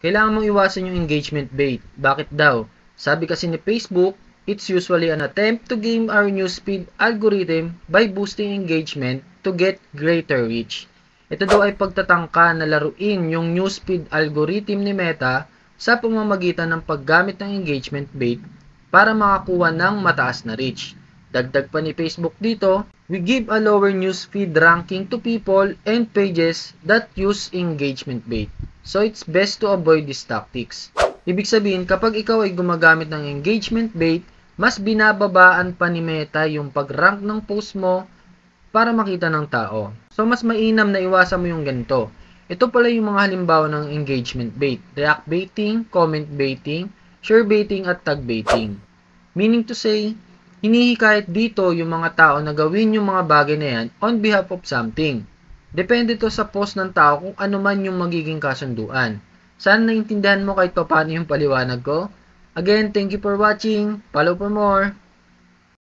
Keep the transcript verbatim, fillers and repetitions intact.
Kailangan mong iwasan yung engagement bait. Bakit daw? Sabi kasi ni Facebook, it's usually an attempt to game our newsfeed algorithm by boosting engagement to get greater reach. Ito daw ay pagtatangka na laruin yung newsfeed algorithm ni Meta sa pamamagitan ng paggamit ng engagement bait para makakuha ng mataas na reach. Dagdag pa ni Facebook dito, we give a lower newsfeed ranking to people and pages that use engagement bait. So it's best to avoid these tactics. Ibig sabihin, kapag ikaw ay gumagamit ng engagement bait, mas binababaan pa ni Meta yung pag-rank ng post mo para makita ng tao. So mas mainam na iwasan mo yung ganito. Ito pala yung mga halimbawa ng engagement bait: react baiting, comment baiting, share baiting, at tag baiting. Meaning to say, hinihikayat dito yung mga tao na gawin yung mga bagay na yan on behalf of something. Depende to sa post ng tao kung ano man yung magiging kasunduan. Sana naintindihan mo kahit paano yung paliwanag ko. Again, thank you for watching. Follow for more.